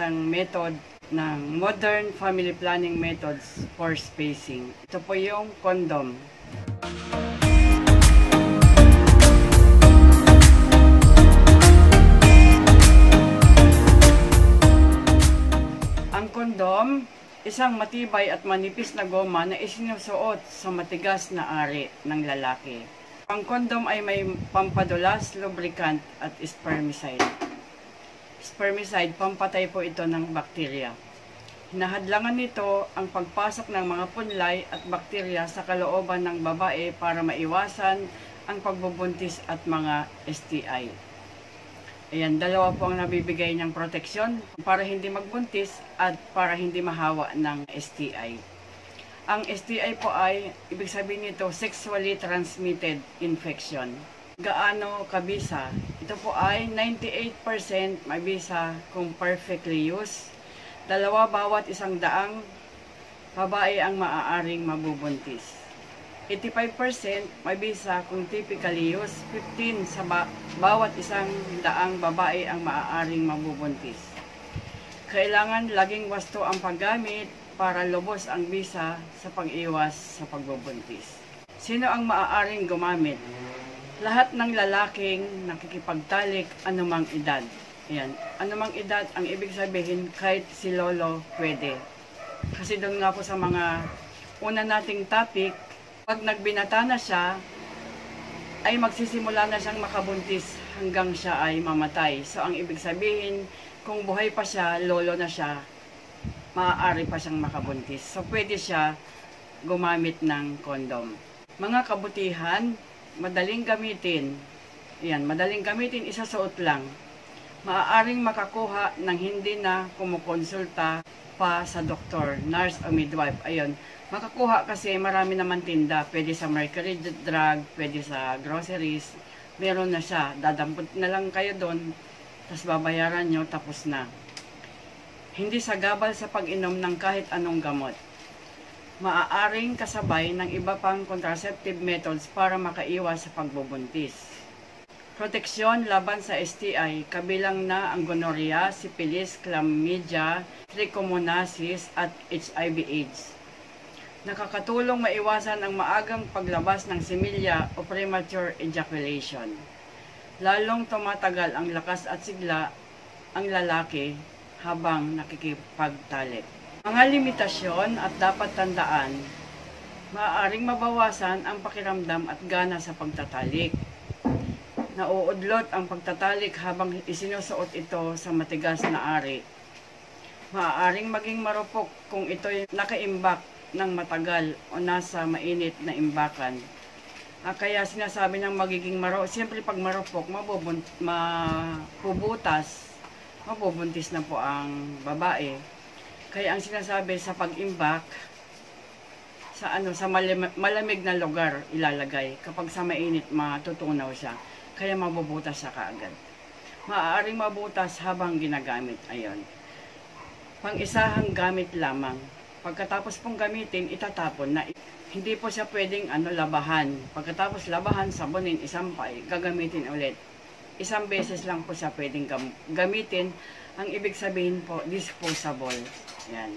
isang method ng modern family planning methods for spacing. Ito po yung condom. Ang condom, isang matibay at manipis na goma na isinusuot sa matigas na ari ng lalaki. Ang condom ay may pampadulas, lubricant at spermicide. Spermicide, pampatay po ito ng bakterya. Hinahadlangan nito ang pagpasok ng mga punlay at bakterya sa kalooban ng babae para maiwasan ang pagbubuntis at mga STI. Ayan, dalawa po ang nabibigay niyang proteksyon para hindi magbuntis at para hindi mahawa ng STI. Ang STI po ay, ibig sabihin nito, sexually transmitted infection. Gaano kabisa? Ito po ay 98% mabisa kung perfectly used. 2 bawat 100 babae ang maaaring mabubuntis. 85% mabisa kung typically used. 15 sa bawat 100 babae ang maaaring mabubuntis. Kailangan laging wasto ang paggamit para lubos ang bisa sa pag-iwas sa pagbubuntis. Sino ang maaaring gumamit? Lahat ng lalaking nakikipagtalik anumang edad. Ayan, anumang edad, ang ibig sabihin kahit si lolo pwede. Kasi doon nga po sa mga una nating topic, pag nagbinata na siya, ay magsisimula na siyang makabuntis hanggang siya ay mamatay. So ang ibig sabihin, kung buhay pa siya, lolo na siya, maaari pa siyang makabuntis. So pwede siya gumamit ng condom. Mga kabutihan, madaling gamitin. Ayan, madaling gamitin, isasuot lang. Maaaring makakuha ng hindi na kumukonsulta pa sa doktor, nurse o midwife. Ayun, makakuha kasi marami naman tinda. Pwede sa Mercury Drug, pwede sa groceries. Meron na siya. Dadampot na lang kayo doon, tapos babayaran nyo, tapos na. Hindi sagabal sa pag-inom ng kahit anong gamot. Maaaring kasabay ng iba pang contraceptive methods para makaiwas sa pagbubuntis. Proteksyon laban sa STI, kabilang na ang gonorrhea, syphilis, chlamydia, trichomoniasis at HIV/AIDS. Nakakatulong maiwasan ang maagang paglabas ng similya o premature ejaculation. Lalong tumatagal ang lakas at sigla ang lalaki habang nakikipagtalik. Mga limitasyon at dapat tandaan, maaaring mabawasan ang pakiramdam at gana sa pagtatalik. Nauudlot ang pagtatalik habang isinusuot ito sa matigas na ari. Maaaring maging marupok kung ito'y nakaimbak ng matagal o nasa mainit na imbakan. Kaya sinasabi ng magiging siyempre pag marupok, mabubuntis na po ang babae. Kaya ang sinasabi sa pag-imbak, sa malamig na lugar ilalagay. Kapag sa mainit, matutunaw siya. Kaya mabubutas siya kaagad. Maaaring mabutas habang ginagamit. Ayon. Pang-isahang gamit lamang. Pagkatapos pong gamitin, itatapon na. Hindi po siya pwedeng labahan. Pagkatapos labahan, sabunin, isampay, gagamitin ulit. Isang beses lang po siya pwedeng gamitin. Ang ibig sabihin po, disposable. Yan.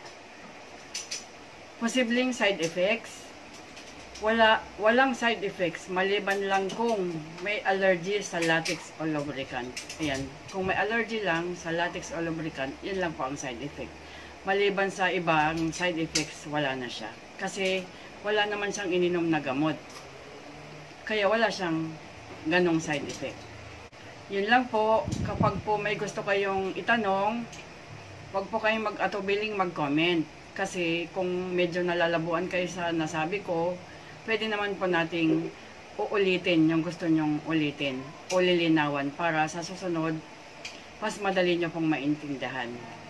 Posibleng side effects. Walang side effects, maliban lang kung may allergy sa latex o lubricant. Ayan. Kung may allergy lang sa latex o lubricant, yun lang po ang side effect. Maliban sa ibang side effects, wala na siya. Kasi wala naman siyang ininom na gamot. Kaya wala siyang ganong side effect. Yun lang po. Kapag po may gusto kayong itanong, wag po kayong mag-atubiling mag-comment. Kasi kung medyo nalalabuan kayo sa nasabi ko, pwede naman po nating uulitin yung gusto nyong ulitin o lilinawan para sa susunod, mas madali nyo pong maintindihan.